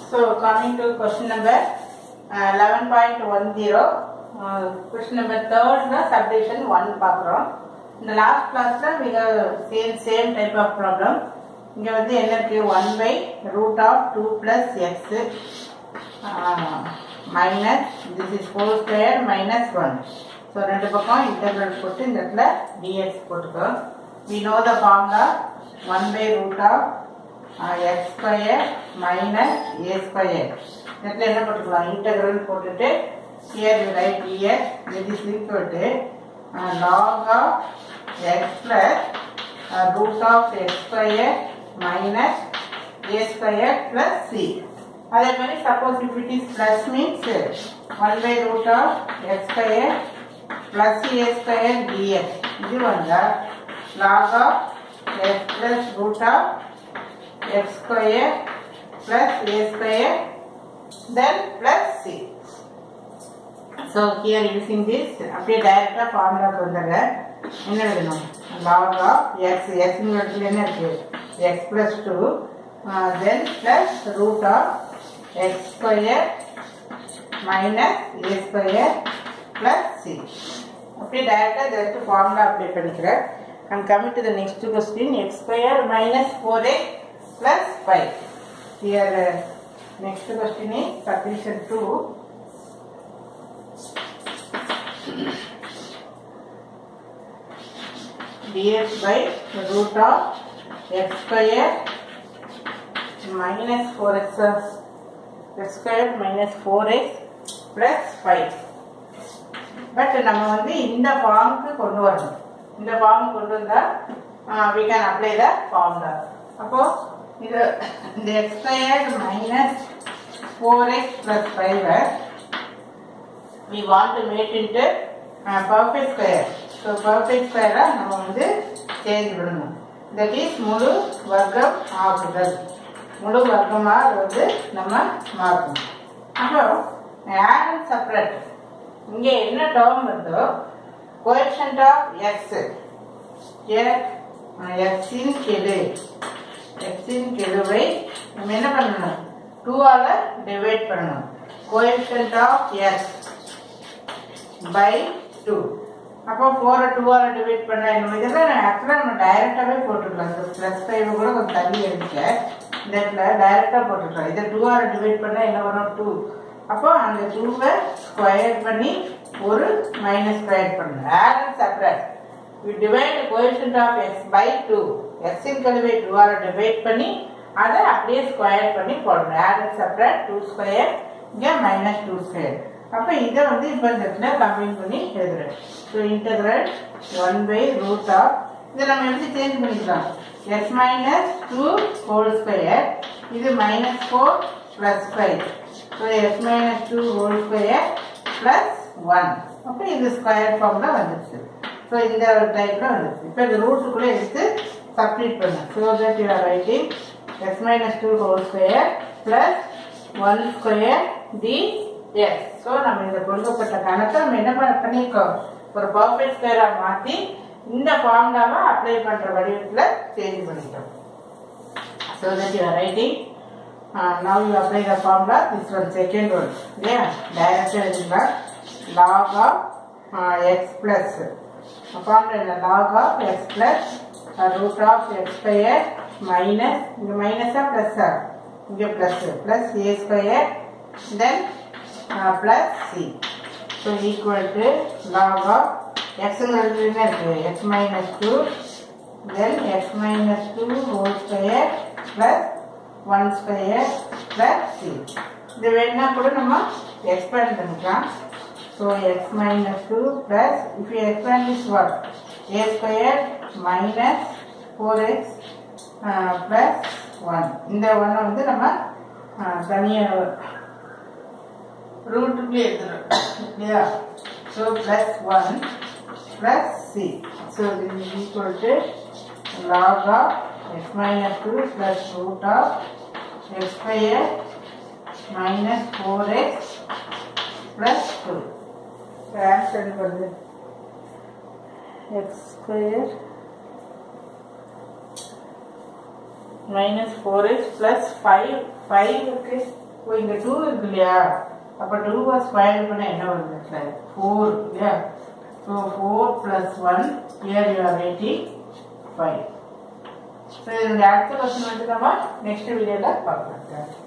So coming to question number 11.10, question number 3rd subdivision 1 பார்க்கிறோம். In the last class we have same type of problem. இங்க வந்து என்ன இருக்கு 1 by root of 2 plus x minus this is 4 square minus 1. So ரெண்டு பக்கம் integral போட்டு இந்த இடத்துல dx போட்டுக்கோ. We know the formula 1 by root of x square minus a square. இடத்துல என்ன போட்டுக்கலாம் integral போட்டுட்டு here you write dx, this is equal to log of x plus root of x square minus a square plus c. அதே மாதிரி suppose if it is plus means 1 by root of x square plus a square dx. இது வந்தா log of x plus root of x square plus a square then plus c. So here using this அப்படியே டைரக்டா formula வந்துங்க. என்ன எழுதணும் log of x ங்க இடத்துல என்ன இருக்கு x plus 2 then plus root of x square minus a square plus c. அப்படியே டைரக்டா ஜஸ்ட் ஃபார்முலா அப்ளை பண்ணிக்கிறேன். And coming to the next question, x square minus 4x plus 5. Here next question is subdivision 2. dx by root of x square minus 4x x square minus 4x plus 5. But நம்ம வந்து இந்த ஃபார்முக்கு கொண்டு வரணும். இந்த form கொண்டு வந்தா we can apply the formula. அப்போ இது இந்த x square minus 4x plus 5 we want to make into perfect square. So perfect square நம்ம வந்து change பண்ணணும். That is முழு வர்க்கம் ஆகுதல். முழு வர்க்கமா வந்து நம்ம மாற்றணும். அப்போ add and separate. இங்கே என்ன term வருதோ coefficient of x here x in கெழு நம்ம என்ன பண்ணணும் 2 ஆல டிவைட் பண்ணணும். coefficient of x by 2. அப்போ 4 2 ஆல டிவைட் பண்ணா என்ன இதெல்லாம் ஆக்சுவலா நம்ம டைரக்டாவே போட்டுக்கலாம். +5 கூட கொஞ்சம் தள்ளி எடுங்க. இந்த இடத்துல டைரக்டா போட்டுக்கலாம். இத 2 ஆல டிவைட் பண்ணா என்ன வரும் 2. அப்போ அந்த 2 ஸ்கொயர் பண்ணி ஒரு மைனஸ் ஸ்கொயர் பண்ணணும். add and separate. we divide the coefficient of x by 2. x இன் கழிவை 2 ஆல டிவைட் பண்ணி அதை அப்படியே ஸ்கொயர் பண்ணி போடணும். add and separate 2 ஸ்கொயர் இங்க minus 2 ஸ்கொயர். அப்ப இத வந்து இப்ப இந்த இடத்துல கம்பைன் பண்ணி எழுதுறேன். so integral 1 by root of இத நம்ம எப்படி சேஞ்ச் பண்ணிக்கலாம் x minus 2 whole square இது minus 4 plus 5. so x minus 2 whole square plus 1. அப்ப இது ஸ்கொயர் ஃபார்ம்ல வந்துருச்சு. so இந்த டைப்ல வந்துருச்சு. இப்ப இந்த ரூட்டுக்குள்ள எடுத்து சப்ஸ்டிட்யூட் பண்ணு. so that you are writing x minus 2 whole square plus 1 square dx. so நம்ம இந்த கொடுக்கப்பட்ட கணக்கை நம்ம என்ன பண்ணிருக்கோம் ஒரு பெர்ஃபெக்ட் ஸ்கொயரா மாத்தி இந்த ஃபார்முலாவை அப்ளை பண்ற வடிவத்துல சேஞ்ச் பண்ணிட்டோம். so that you are writing now you apply the formula. this one second one yeah directly எழுதிக்கலாம் log of x plus formula log of x plus root of x square minus இங்க மைனஸா பிளஸ்ஸா இங்க plus a square then plus c. so equal to log of x ங்கிறது என்ன இருக்கு x minus 2 then x minus 2 whole square plus 1 square plus c. இது வேணா கூட நம்ம expand பண்ணிக்கலாம். so x minus 2 plus if you expand this what a square minus 4x plus 1. இந்த 1 வந்து நம்ம தனியா ரூட்டுக்குள்ளே எழுதுறோம் இல்லையா. so plus 1 plus c. so this is equal to log of x minus 2 plus root of x square minus 4x plus 2. answer வந்து x square minus 4x plus 5 இருக்கு இப்போ இங்க 2 இருக்கு இல்லையா, அப்ப 2 ஸ்கொயர் பண்ண என்ன வருது? 4 இல்லையா? So 4 + 1 here you are getting 5. So இதனுடைய அடுத்த கொஸ்டின் வந்து நம்ம நெக்ஸ்ட் வீடியோல பார்க்கலாம்.